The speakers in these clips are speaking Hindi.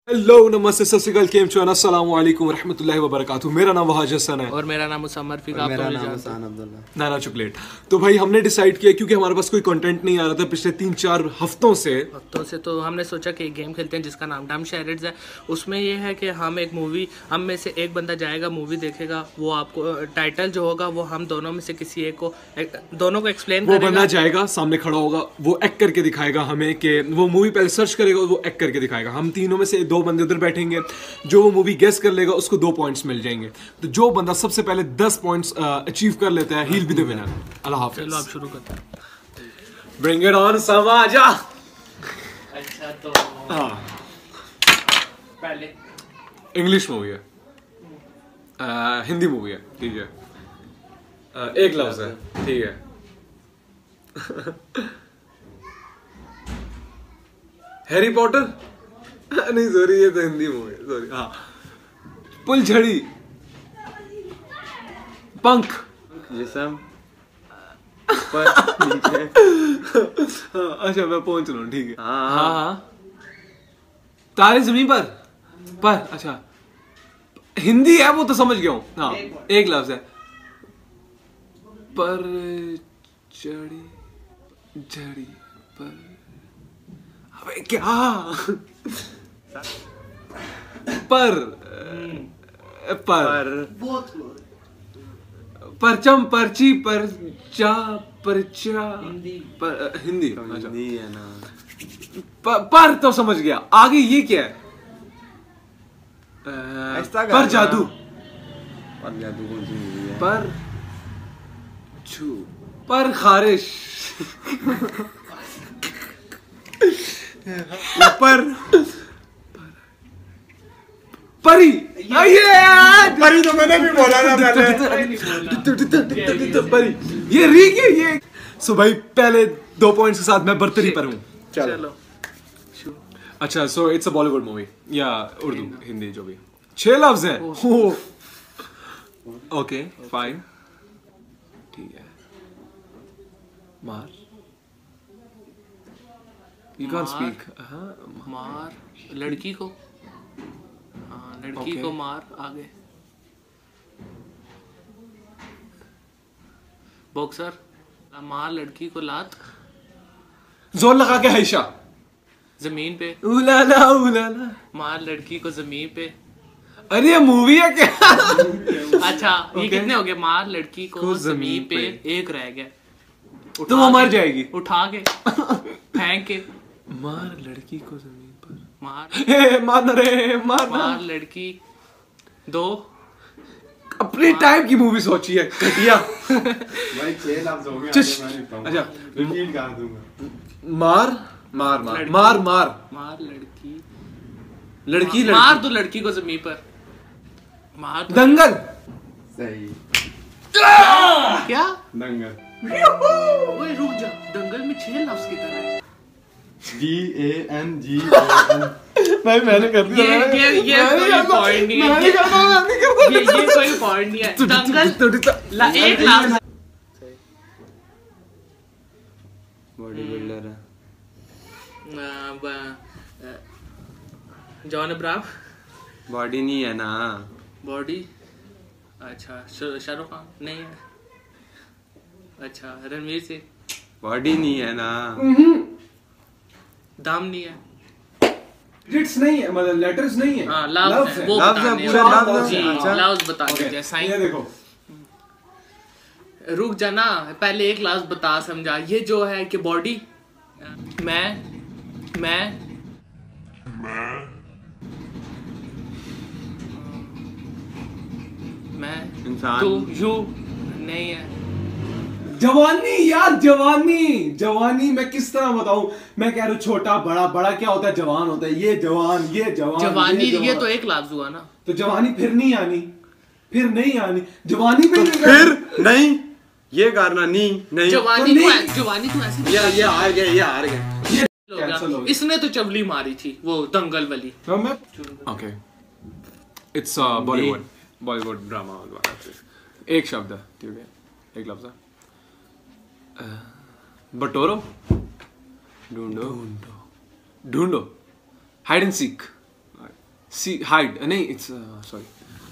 हेलो नमस्ते सत श्रीकाल केम छो अस्सलाम वालेकुम रहमतुल्लाहि व बरकातहू। मेरा नाम वहाज हसन है और मेरा नाम मुसम्मर फिका। मेरा नाम हसन अब्दुल्ला। नाना चॉकलेट। तो भाई हमने डिसाइड किया क्योंकि हमारे पास कोई कंटेंट नहीं आ रहा था पिछले 3-4 हफ्तों से तो हमने सोचा कि एक गेम खेलते हैं जिसका नाम शैरेड्स है। उसमें ये है कि हम एक मूवी, हम में से एक बंदा जाएगा मूवी देखेगा, वो आपको टाइटल जो होगा वो हम दोनों में से किसी एक को दोनों को एक्सप्लेन वो बंदा जाएगा सामने खड़ा होगा, वो एक्ट करके दिखाएगा हमें कि वो मूवी पहले सर्च करेगा और वो एक्ट करके दिखाएगा। हम तीनों में से दो बंदे उधर बैठेंगे, जो वो मूवी गेस कर लेगा उसको 2 पॉइंट्स मिल जाएंगे। तो जो बंदा सबसे पहले 10 पॉइंट्स अचीव कर लेता है, he will be the winner. अल्लाह हाफिज़। चलो आप शुरू करते हैं। ब्रिंग इट ऑन समाजा। अच्छा तो हाँ, पहले इंग्लिश मूवी है, हिंदी मूवी है, ठीक है, एक लफ्ज है, ठीक है। हैरी पॉटर नहीं सॉरी, ये तो हिंदी मूवी है, सॉरी। हाँ, फुलझड़ी, पंख, जिसम पर नीचे। हाँ, अच्छा मैं पहुंच रहा हूँ, ठीक है। हाँ हाँ हाँ, तारे जमीन पर अच्छा हिंदी है वो तो समझ गया हूँ। हाँ, एक लफ्ज है, पर चढ़ी झड़ी पर, अबे क्या पर परचम पर्ची परचा परचा पर हिंदी। अच्छा, हिंदी है ना। पर तो समझ गया, आगे ये क्या है? ऐसा पर जादू, पर जादू कौन सी मूवी है? पर छू, पर खारिश, ऊपर परी। परी तो मैंने भी बोला था पहले। परी, ये री के ये। सो भाई पहले 2 पॉइंट्स के साथ मैं बर्तरी पर हूँ। चलो अच्छा, so it's a Bollywood movie या उर्दू हिंदी जो भी। 6 लफ्ज हैं। ओके फाइन, ठीक है। मार, यू कैन स्पीक। मार लड़की को, हाँ लड़की Okay. को मार। आगे बॉक्सर, मार लड़की को लात, जोर लगा के हैशा, जमीन पे उलाला उलाला, मार लड़की को जमीन पे। अरे ये मूवी है क्या? अच्छा ये Okay. कितने हो गए? मार लड़की को को जमीन पे, पे। एक रह गया। तो वो मर जाएगी। उठा के फेंक के मार लड़की को जमीन पर, मार, मारना रे मारना। मार लड़की। 2 अपने टाइप की मूवी सोची है घटिया। भाई 6 लफ्ज हो गए। अच्छा, रिपीट कर दूंगा। मार मार मार मार मार मार लड़की, लड़की मार दो लड़की को जमीन पर, मार दो। दंगल। सही। क्या? दंगल। ओए रुक जा, दंगल में 6 लफ्ज की तरह है। DANGAL। भाई मैंने कर दिया। ये कोई पॉइंट नहीं है। ये कोई पॉइंट नहीं है। दंगल एक लफ्ज। बॉडी बिल्डर है। John Abraham. बॉडी नहीं है ना। बॉडी, अच्छा शाहरुख खान नहीं है। अच्छा रणवीर सिंह। बॉडी नहीं है ना। दाम नहीं है। लिट्स नहीं है, मतलब लेटर्स नहीं है। हाँ लफ्ज है, वो लफ्ज है, बताने हैं। पूरे लफ्ज जी, हैं। अच्छा। लफ्ज बता दीजिए। ये साइन। देखो, रुक जाना, पहले एक लफ्ज बता समझा। ये जो है कि बॉडी, मैं इंसान। तू, यू नहीं है। जवानी यार, जवानी मैं किस तरह बताऊं? मैं कह रहा हूं छोटा बड़ा, बड़ा क्या होता है? जवान होता है। ये जवान जवानी ये तो एक लफ्ज हुआ ना। तो जवानी फिर नहीं आनी, जवानी में फिर नहीं, ये करना नहीं। जवानी तो तो ऐसे ये हार गए, ये हार गए। हो गया। इसने तो चवली मारी थी वो दंगल वाली। Okay, it's Bollywood drama. एक शब्द है, ठीक है, एक लफ्ज है। बटोरो, ढूंढो, हाइड एंड सीक। सी हाइड नहीं, इट्स सॉरी,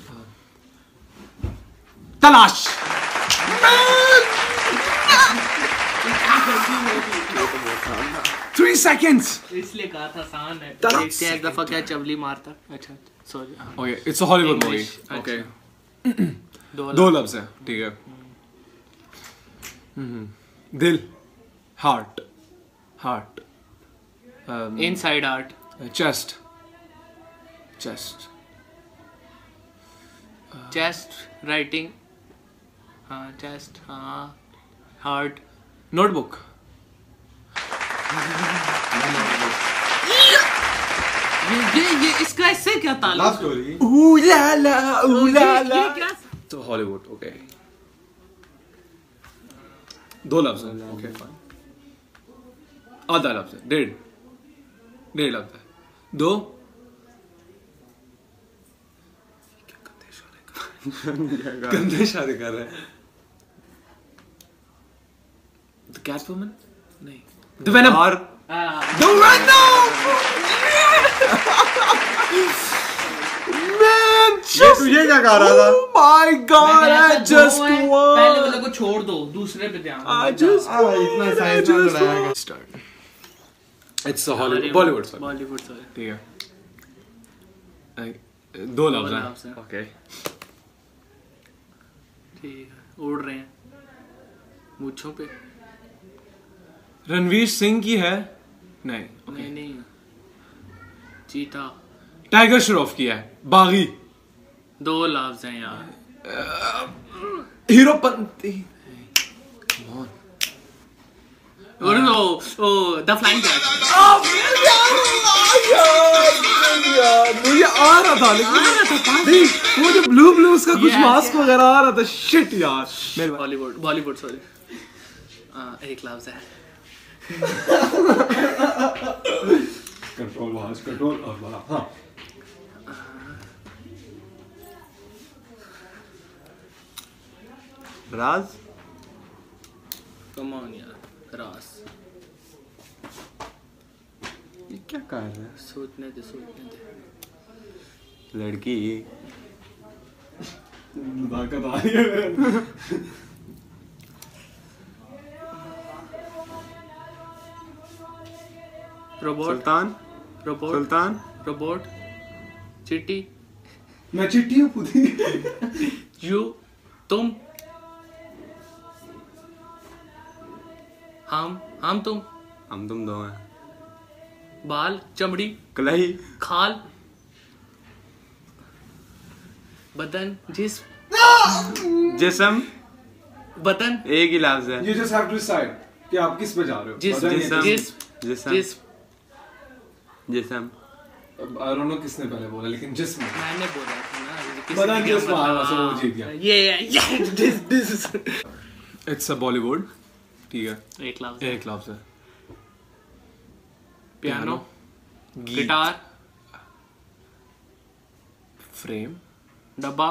तलाश। 3 seconds. इसलिए कहा था आसान है। तलाश। देखते हैं एक दफा क्या चवली मारता। अच्छा sorry. Okay, it's a Hollywood movie. English, okay, दो दो लफ्ज है, ठीक है। दिल, heart, heart, inside art, chest, chest, chest writing, हाँ चेस्ट, हाँ हार्ट, नोटबुक, ये इसका इससे क्या ताल्लुक? Love story. ये क्या? तो हॉलीवुड। ओके, दो लफ्ज है। ओके फाइन, आधा लफ्ज है, डेढ़ लफ्ज है, दो। गंदे शादी कर रहे हैं। द कैटवुमन नहीं, द वेनम। और द वेनम। Man, ये तुझे क्या कह रहा था? oh my god, I just पहले won. वाले को छोड़ दो, दूसरे पे ध्यान I दो। just इतना साइंस में लड़ाया। start. It's a Hollywood, Bollywood, sorry. Bollywood sorry. ठीक है, दो लफ्ज लफ्ज हैं। हैं। ओके, ठीक है, उड़ रहे हैं मूंछों पे। रणवीर सिंह की है नहीं। नहीं नहीं, चीता। टाइगर श्रॉफ की है, बागी। दो लफ्ज हैं यार। हीरो पंती। और ओ द फ्लाइंग कैट। मुझे आ रहा था लेकिन नहीं, वो जो ब्लू उसका कुछ मास्क वगैरह आ रहा था। शिट यार, मेरे बॉलीवुड सॉरी। एक लफ्ज है। कंट्रोल और बड़ा। हाँ, राज। कम ऑन यार, रास। ये क्या कर रहा है? सोचने दे। लड़की। ताकत आ रही है। Robot, Sultan. Robot, Sultan. Robot, Chitti, मैं चिट्टी हूँ खुद ही। यू, तुम, हम तुम, हम तुम दो हैं। बाल, चमड़ी, कलाई। खाल, बदन, जिस्म, जिस्म। बदन, एक ही लफ्ज है। You just have to decide कि आप किस पे जा रहे हो। जिस्म, पता नहीं है। जिस्म, जिस्म। जिस्म। जिस्म। I don't know किसने पहले बोला, लेकिन जिस्म। मैंने बोला था ना, किसी बदन ने क्या जिस्म, मतलब, हाँ, वो जीत गया। ये दिस It's a Bollywood, ठीक है। एक लफ्ज। एक लफ्ज है। पियानो, गीत, गिटार, फ्रेम, डब्बा,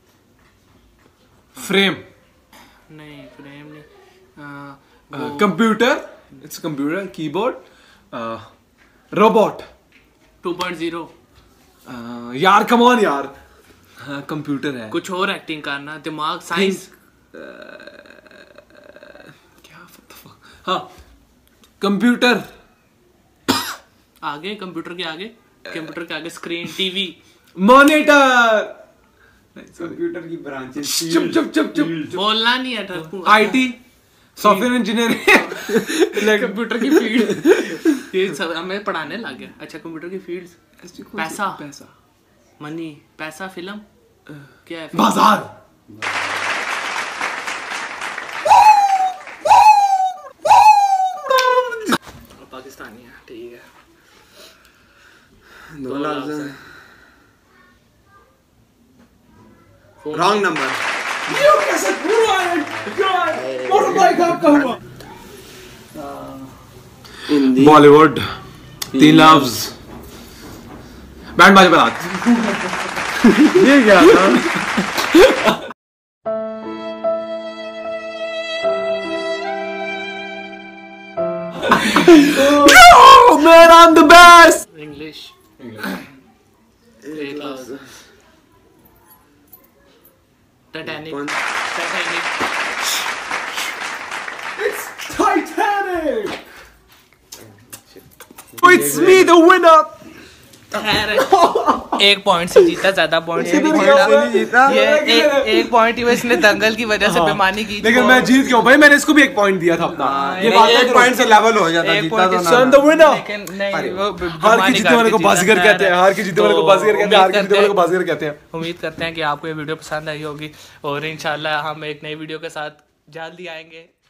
फ्रेम, नहीं फ्रेम नहीं, computer, it's computer, keyboard, robot, 2.0। यार कम ऑन यार, हाँ कंप्यूटर है। कुछ और एक्टिंग करना, दिमाग, साइंस, क्या हाँ, कंप्यूटर, आगे कंप्यूटर के आगे स्क्रीन, टीवी, मॉनिटर, कंप्यूटर की ब्रांचेस। चुप। बोलना नहीं है ठरकू। आईटी, सॉफ्टवेयर इंजीनियरिंग, कंप्यूटर की फील्ड। ये सब हमें पढ़ाने लग गया। अच्छा, कंप्यूटर की फील्ड, पैसा, मनी, पैसा, फिल्म, क्या है? बाजार, पाकिस्तानी है, ठीक है। दो लफ्ज हैं। Phone, wrong number. कैसे पूरा है मोटरबाइक आपका हुआ। हिंदी। बॉलीवुड, 3 लफ्ज, बैंड बाजे बारात। ये क्या था? Man, I'm the best. English, Titanic Titanic! It's me, the winner! एक पॉइंट से जीता, ज्यादा पॉइंट से नहीं जीता। ये एक पॉइंट ही इसने दंगल की वजह से बेमानी की, लेकिन मैं जीत गया हूँ भाई, मैंने इसको भी एक पॉइंट दिया था अपना। ये बात एक पॉइंट से लेवल हो जाता, जीता तो ना। the winner! हार की जीतने वाले को बाजीगर कहते हैं, हार की जीतने वाले को बाजीगर कहते हैं, हार की जीतने वाले को बाजीगर कहते हैं। उम्मीद करते हैं कि आपको ये वीडियो पसंद आई होगी और इंशाल्लाह हम एक नई वीडियो के साथ जल्दी आएंगे।